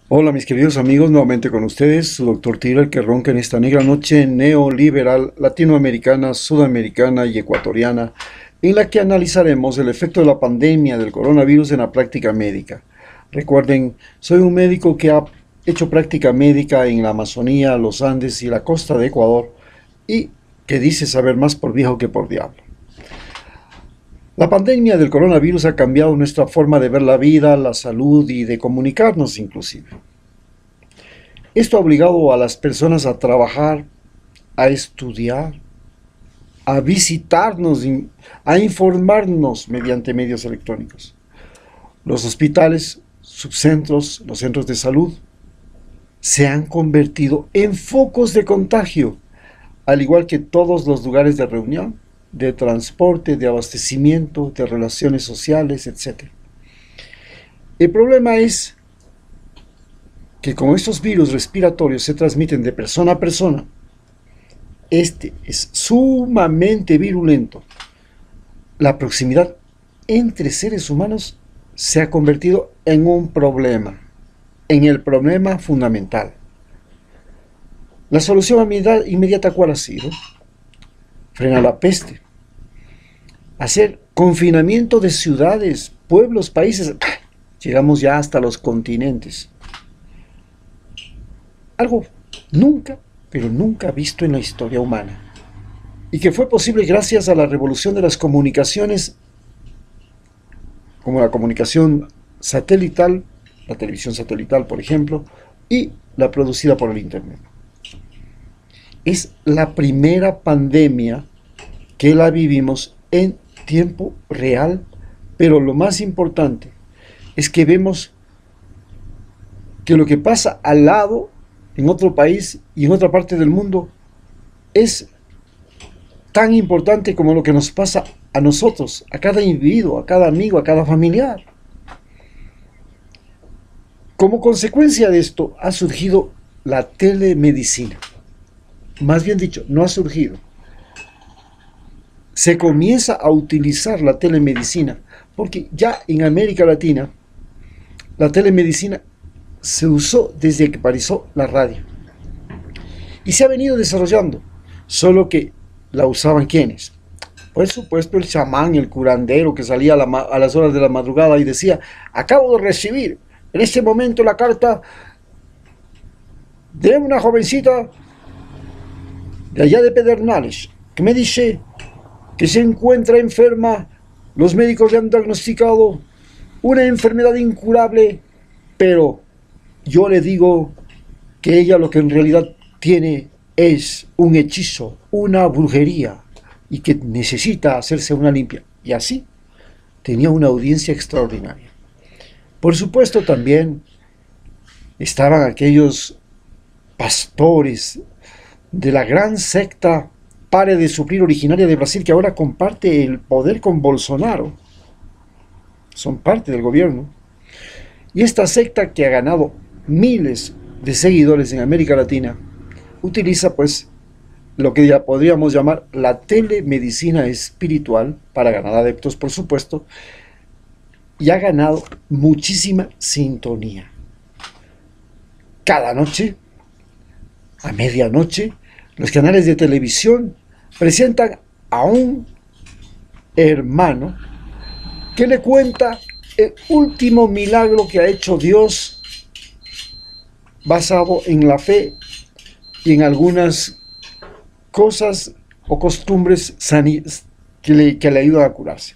Hola mis queridos amigos, nuevamente con ustedes, su doctor Tira, el que ronca en esta negra noche neoliberal, latinoamericana, sudamericana y ecuatoriana, en la que analizaremos el efecto de la pandemia del coronavirus en la práctica médica. Recuerden, soy un médico que ha hecho práctica médica en la Amazonía, los Andes y la costa de Ecuador, y que dice saber más por viejo que por diablo. La pandemia del coronavirus ha cambiado nuestra forma de ver la vida, la salud y de comunicarnos inclusive. Esto ha obligado a las personas a trabajar, a estudiar, a visitarnos, a informarnos mediante medios electrónicos. Los hospitales, subcentros, los centros de salud se han convertido en focos de contagio, al igual que todos los lugares de reunión, de transporte, de abastecimiento, de relaciones sociales, etc. El problema es que como estos virus respiratorios se transmiten de persona a persona, este es sumamente virulento. La proximidad entre seres humanos se ha convertido en un problema, en el problema fundamental. La solución inmediata, ¿cuál ha sido? Frenar la peste, hacer confinamiento de ciudades, pueblos, países, llegamos ya hasta los continentes. Algo nunca, pero nunca visto en la historia humana, y que fue posible gracias a la revolución de las comunicaciones, como la comunicación satelital, la televisión satelital, por ejemplo, y la producida por el Internet. Es la primera pandemia que la vivimos en tiempo real, pero lo más importante es que vemos que lo que pasa al lado, en otro país y en otra parte del mundo, es tan importante como lo que nos pasa a nosotros, a cada individuo, a cada amigo, a cada familiar. Como consecuencia de esto ha surgido la telemedicina. Más bien dicho, no ha surgido. Se comienza a utilizar la telemedicina, porque ya en América Latina la telemedicina se usó desde que apareció la radio. Y se ha venido desarrollando, solo que la usaban ¿quiénes? Por supuesto el chamán, el curandero que salía a las horas de la madrugada y decía: acabo de recibir en este momento la carta de una jovencita de allá de Pedernales, que me dice que se encuentra enferma, los médicos le han diagnosticado una enfermedad incurable, pero yo le digo que ella lo que en realidad tiene es un hechizo, una brujería, y que necesita hacerse una limpia. Y así tenía una audiencia extraordinaria. Por supuesto también estaban aquellos pastores de la gran secta Pare de Suplir originaria de Brasil, que ahora comparte el poder con Bolsonaro. Son parte del gobierno. Y esta secta, que ha ganado miles de seguidores en América Latina, utiliza pues lo que ya podríamos llamar la telemedicina espiritual para ganar adeptos, por supuesto, y ha ganado muchísima sintonía. Cada noche, a medianoche, los canales de televisión presentan a un hermano que le cuenta el último milagro que ha hecho Dios, basado en la fe y en algunas cosas o costumbres que le ayudan a curarse.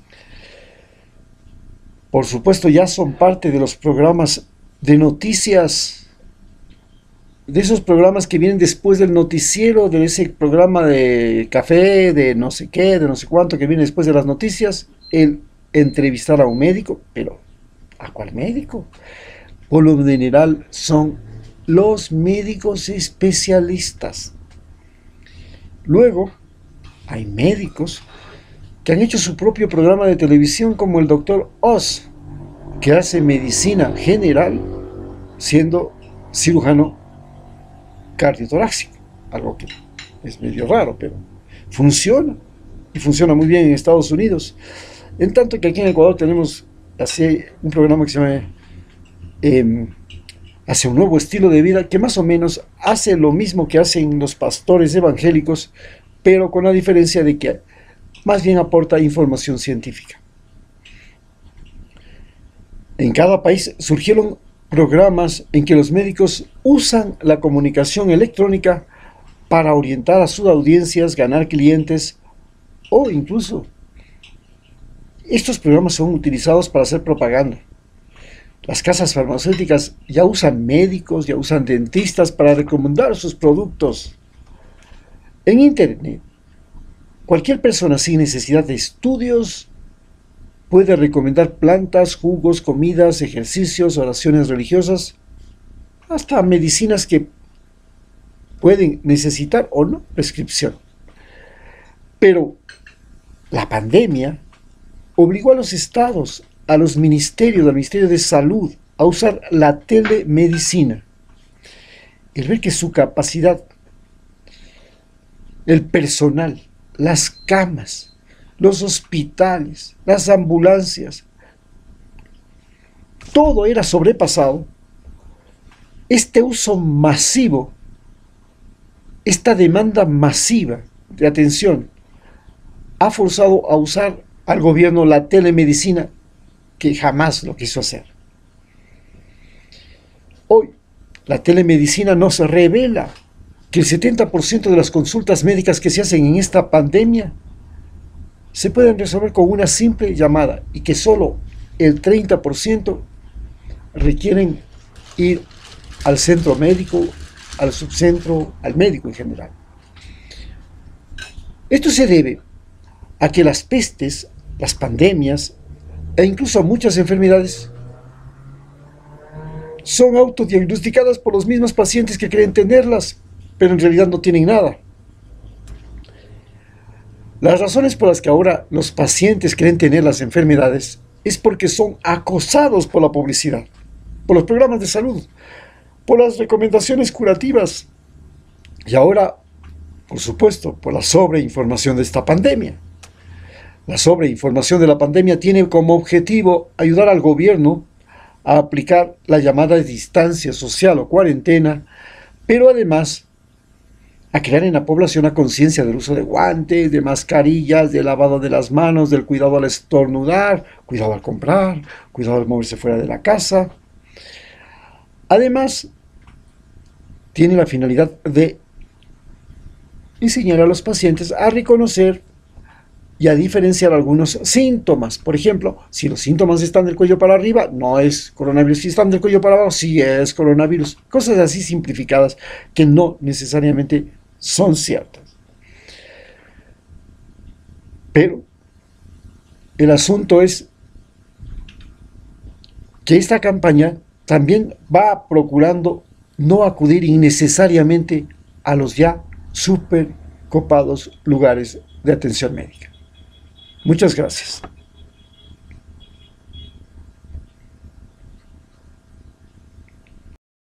Por supuesto, ya son parte de los programas de noticias, de esos programas que vienen después del noticiero, de ese programa de café, de no sé qué, de no sé cuánto, que viene después de las noticias, el entrevistar a un médico. Pero ¿a cuál médico? Por lo general son los médicos especialistas. Luego hay médicos que han hecho su propio programa de televisión, como el doctor Oz, que hace medicina general siendo cirujano cardiotorácico, algo que es medio raro, pero funciona, y funciona muy bien en Estados Unidos. En tanto que aquí en Ecuador tenemos así un programa que se llama hacia un nuevo estilo de vida que más o menos hace lo mismo que hacen los pastores evangélicos, pero con la diferencia de que más bien aporta información científica. En cada país surgieron programas en que los médicos usan la comunicación electrónica para orientar a sus audiencias, ganar clientes o incluso estos programas son utilizados para hacer propaganda. Las casas farmacéuticas ya usan médicos, ya usan dentistas para recomendar sus productos. En Internet, cualquier persona sin necesidad de estudios puede recomendar plantas, jugos, comidas, ejercicios, oraciones religiosas, hasta medicinas que pueden necesitar o no prescripción. Pero la pandemia obligó a los estados, al Ministerio de Salud, a usar la telemedicina. El ver que su capacidad, el personal, las camas, los hospitales, las ambulancias, todo era sobrepasado. Este uso masivo, esta demanda masiva de atención, ha forzado a usar al gobierno la telemedicina, que jamás lo quiso hacer. Hoy, la telemedicina nos revela que el 70% de las consultas médicas que se hacen en esta pandemia se pueden resolver con una simple llamada y que solo el 30% requieren ir al centro médico, al subcentro, al médico en general. Esto se debe a que las pestes, las pandemias e incluso muchas enfermedades son autodiagnosticadas por los mismos pacientes que creen tenerlas, pero en realidad no tienen nada. Las razones por las que ahora los pacientes creen tener las enfermedades es porque son acosados por la publicidad, por los programas de salud, por las recomendaciones curativas y ahora, por supuesto, por la sobreinformación de esta pandemia. La sobreinformación de la pandemia tiene como objetivo ayudar al gobierno a aplicar la llamada distancia social o cuarentena, pero además a crear en la población la conciencia del uso de guantes, de mascarillas, del lavado de las manos, del cuidado al estornudar, cuidado al comprar, cuidado al moverse fuera de la casa. Además, tiene la finalidad de enseñar a los pacientes a reconocer y a diferenciar algunos síntomas. Por ejemplo, si los síntomas están del cuello para arriba, no es coronavirus. Si están del cuello para abajo, sí es coronavirus. Cosas así simplificadas que no necesariamente son ciertas. Pero el asunto es que esta campaña también va procurando no acudir innecesariamente a los ya súper copados lugares de atención médica. Muchas gracias.